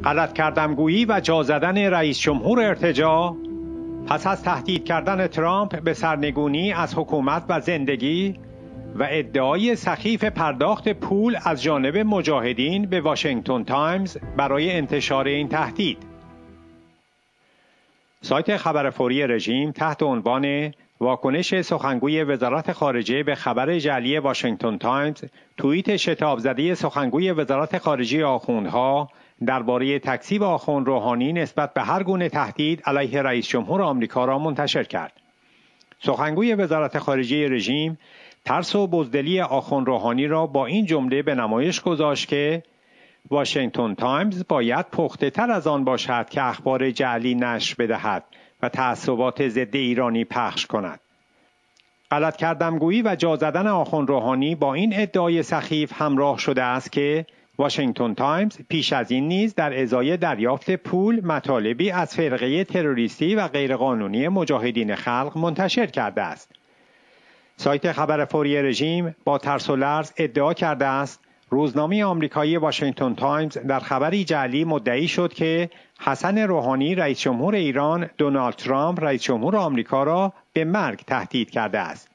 غلط کردمگویی و جا زدن رئیس جمهور ارتجاع پس از تهدید کردن ترامپ به سرنگونی از حکومت و زندگی و ادعای سخیف پرداخت پول از جانب مجاهدین به واشنگتن تایمز برای انتشار این تهدید. سایت خبر فوری رژیم تحت عنوان واکنش سخنگوی وزارت خارجه به خبر جعلی واشنگتن تایمز توییت شتاب زده سخنگوی وزارت خارجه آخوندها درباره تکذیب آخوند روحانی نسبت به هر گونه تهدید علیه رئیس جمهور آمریکا را منتشر کرد. سخنگوی وزارت خارجه رژیم ترس و بزدلی آخوند روحانی را با این جمله به نمایش گذاشت که واشنگتن تایمز باید پخته تر از آن باشد که اخبار جعلی نشر بدهد و تعصبات ضد ایرانی پخش کند. غلط کردمگویی و جا زدن آخوند روحانی با این ادعای سخیف همراه شده است که واشنگتن تایمز پیش از این نیز در ازای دریافت پول مطالبی از فرقه تروریستی و غیرقانونی مجاهدین خلق منتشر کرده است. سایت خبر فوری رژیم با ترس و لرز ادعا کرده است روزنامه آمریکایی واشنگتن تایمز در خبری جعلی مدعی شد که حسن روحانی رئیس جمهور ایران دونالد ترامپ رئیس جمهور آمریکا را به مرگ تهدید کرده است.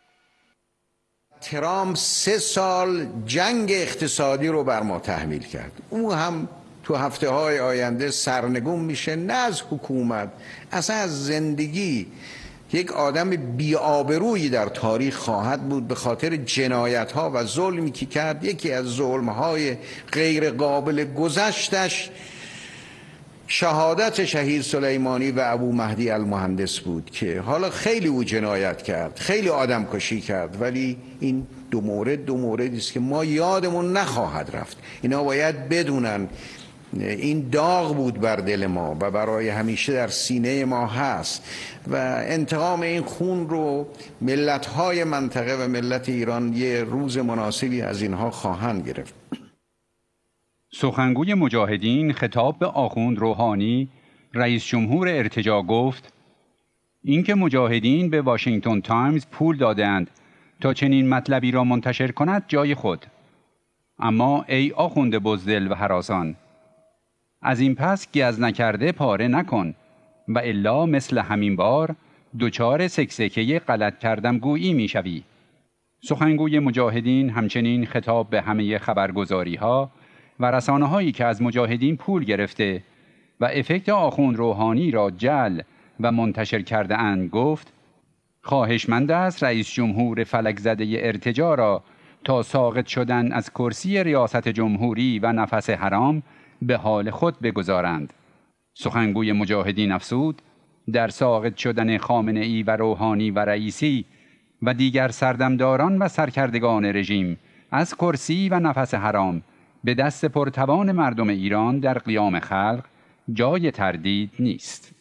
ترامپ 3 سال جنگ اقتصادی رو بر ما تحمیل کرد. او هم تو هفته‌های آینده سرنگون میشه، نه از حکومت، اصلا از زندگی. یک آدم بی‌آبرویی در تاریخ خواهد بود به خاطر جنایت‌ها و ظلمی که کرد. یکی از ظلم‌های غیر قابل گذشتش شهادت شهید سلیمانی و ابو مهدی المهندس بود که حالا خیلی او جنایت کرد، خیلی آدم کشی کرد، ولی این دو موردی است که ما یادمون نخواهد رفت. اینا باید بدونن این داغ بود بر دل ما و برای همیشه در سینه ما هست و انتقام این خون رو ملت‌های منطقه و ملت ایران یه روز مناسبی از اینها خواهند گرفت. سخنگوی مجاهدین خطاب به آخوند روحانی رئیس جمهور ارتجاع گفت اینکه مجاهدین به واشنگتن تایمز پول دادند تا چنین مطلبی را منتشر کند جای خود، اما ای آخوند بزدل و هراسان، از این پس گز نکرده پاره نکن و الا مثل همین بار دچار سکسکه غلط کردم گویی می شوی. سخنگوی مجاهدین همچنین خطاب به همه خبرگزاری ها و رسانه هایی که از مجاهدین پول گرفته و افکت آخوند روحانی را جعل و منتشر کرده اند گفت خواهشمند است رئیس جمهور فلک زده ارتجاع را تا ساقط شدن از کرسی ریاست جمهوری و نفس حرام به حال خود بگذارند. سخنگوی مجاهدین افزود در ساقط شدن خامنه‌ای و روحانی و رئیسی و دیگر سردمداران و سرکردگان رژیم از کرسی و نفس حرام به دست پرتوان مردم ایران در قیام خلق جای تردید نیست.